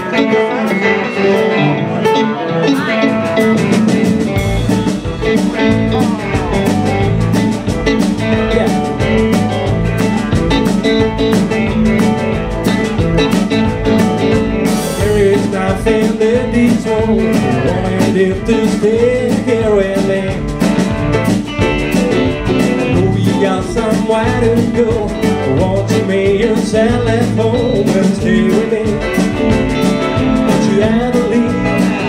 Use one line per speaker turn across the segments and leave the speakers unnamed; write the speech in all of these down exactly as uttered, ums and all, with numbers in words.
Nothing that these won't want if to stay here with me. I know you got somewhere to go. Won't you make yourself at home and stay with me? Won't you ever leave?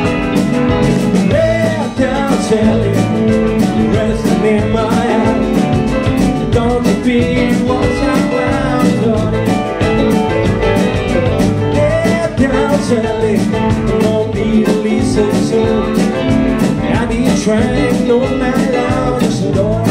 Lay down, Sally, resting in my arms. Don't you feel what's around, honey? Lay down, Sally, won't be the least so soon. I be trying all night long, so don't.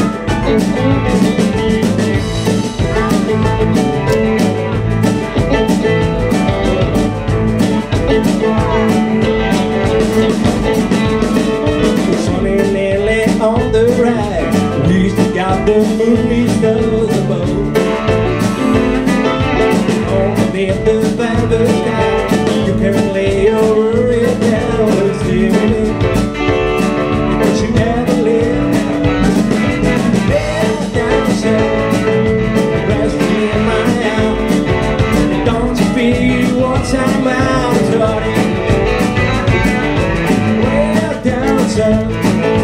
On the right, we still got the movie stars above. Underneath the velvet sky, you can lay your head down and stay with me. But you never live. Lay down, Sally, rest in my arms. Don't you feel what's I'm out, honey? Way down, Sally.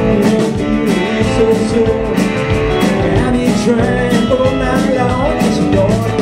So soon, I be trying all night long, so don't.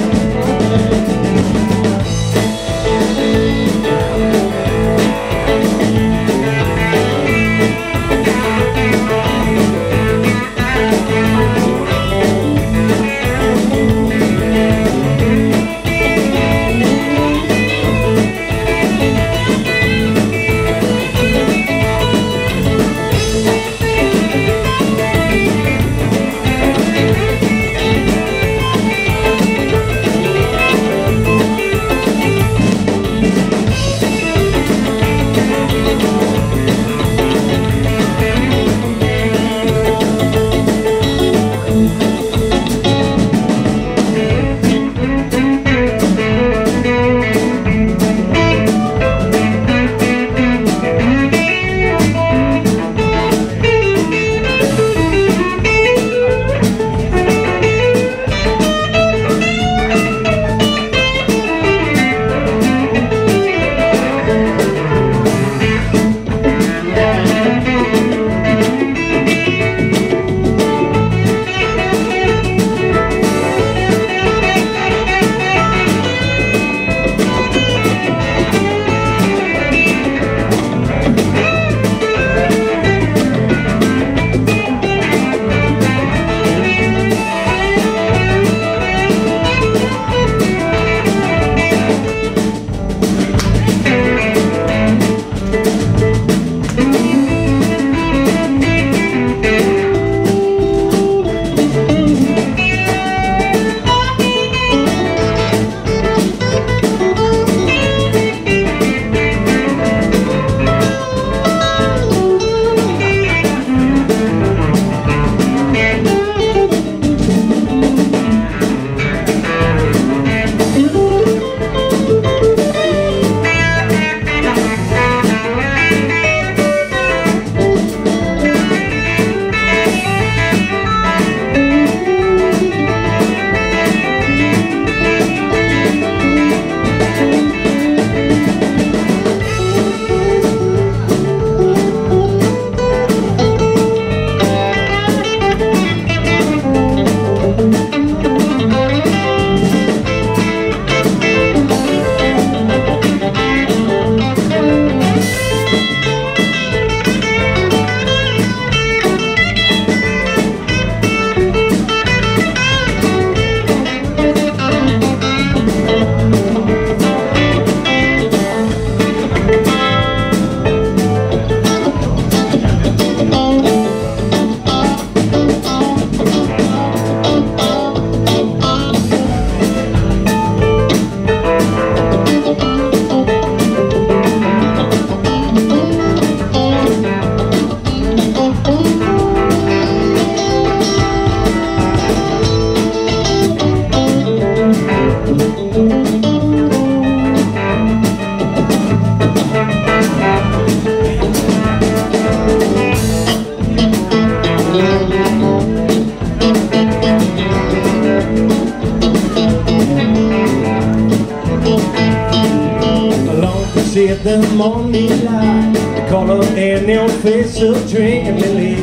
See the morning light, the color in your face so dreamily.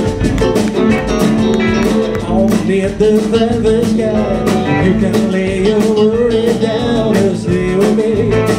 Only the velvet sky, you can lay your worry down and stay with me.